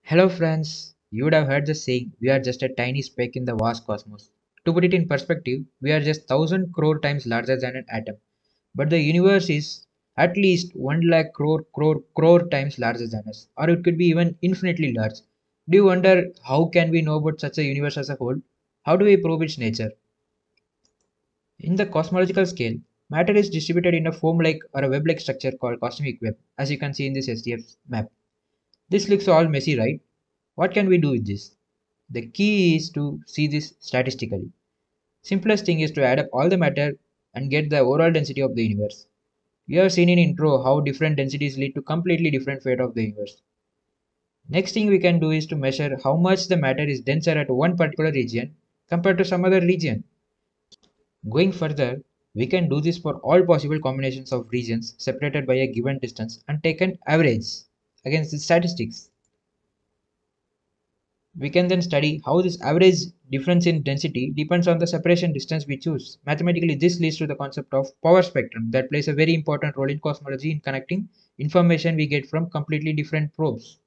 Hello, friends. You would have heard the saying, we are just a tiny speck in the vast cosmos. To put it in perspective, we are just 1000 crore times larger than an atom. But the universe is at least 1 lakh crore times larger than us, or it could be even infinitely large. Do you wonder how can we know about such a universe as a whole? How do we probe its nature? In the cosmological scale, matter is distributed in a foam-like or a web-like structure called cosmic web, as you can see in this SDF map. This looks all messy, right? What can we do with this? The key is to see this statistically. Simplest thing is to add up all the matter and get the overall density of the universe. We have seen in intro how different densities lead to completely different fate of the universe. Next thing we can do is to measure how much the matter is denser at one particular region compared to some other region. Going further, we can do this for all possible combinations of regions separated by a given distance and take an average against the statistics. We can then study how this average difference in density depends on the separation distance we choose. Mathematically, this leads to the concept of power spectrum that plays a very important role in cosmology in connecting information we get from completely different probes.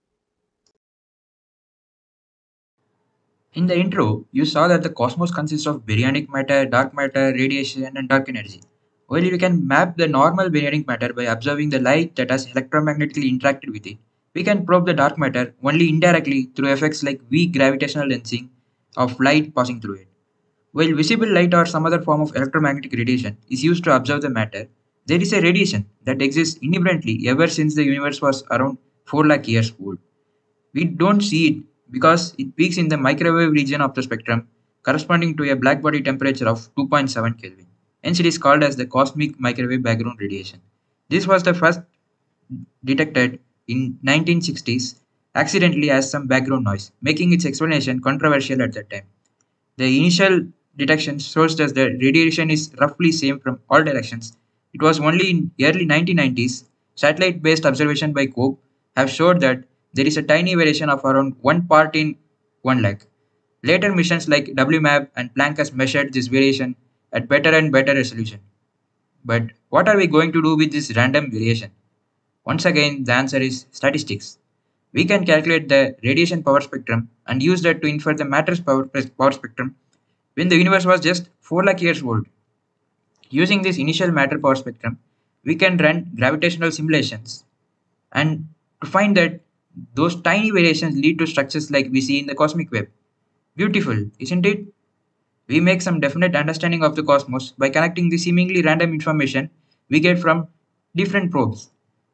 In the intro, you saw that the cosmos consists of baryonic matter, dark matter, radiation, and dark energy. While you can map the normal baryonic matter by observing the light that has electromagnetically interacted with it, we can probe the dark matter only indirectly through effects like weak gravitational lensing of light passing through it. While visible light or some other form of electromagnetic radiation is used to observe the matter, there is a radiation that exists independently ever since the universe was around 4 lakh years old. We don't see it because it peaks in the microwave region of the spectrum, corresponding to a blackbody temperature of 2.7 Kelvin. Hence, it is called as the cosmic microwave background radiation. This was the first detected in 1960s accidentally as some background noise, making its explanation controversial at that time. The initial detection shows that the radiation is roughly same from all directions. It was only in early 1990s satellite-based observation by COPE have showed that there is a tiny variation of around 1 part in 1 lakh. Later missions like WMAP and Plancus measured this variation at better and better resolution. But what are we going to do with this random variation? Once again, the answer is statistics. We can calculate the radiation power spectrum and use that to infer the matter's power spectrum when the universe was just 4 lakh years old. Using this initial matter power spectrum, we can run gravitational simulations and to find that those tiny variations lead to structures like we see in the cosmic web. Beautiful, isn't it? We make some definite understanding of the cosmos by connecting the seemingly random information we get from different probes.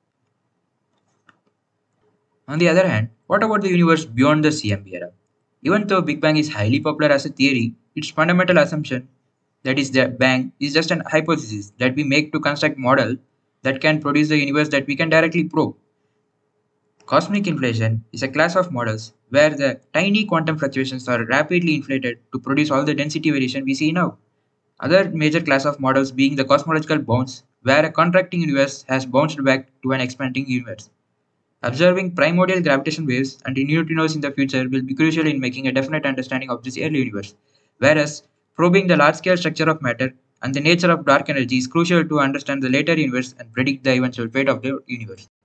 On the other hand, what about the universe beyond the CMB era? Even though Big Bang is highly popular as a theory, its fundamental assumption, that is the bang, is just an hypothesis that we make to construct model that can produce the universe that we can directly probe. Cosmic inflation is a class of models where the tiny quantum fluctuations are rapidly inflated to produce all the density variation we see now. Other major class of models being the cosmological bounce, where a contracting universe has bounced back to an expanding universe. Observing primordial gravitational waves and neutrinos in the future will be crucial in making a definite understanding of this early universe, whereas probing the large-scale structure of matter and the nature of dark energy is crucial to understand the later universe and predict the eventual fate of the universe.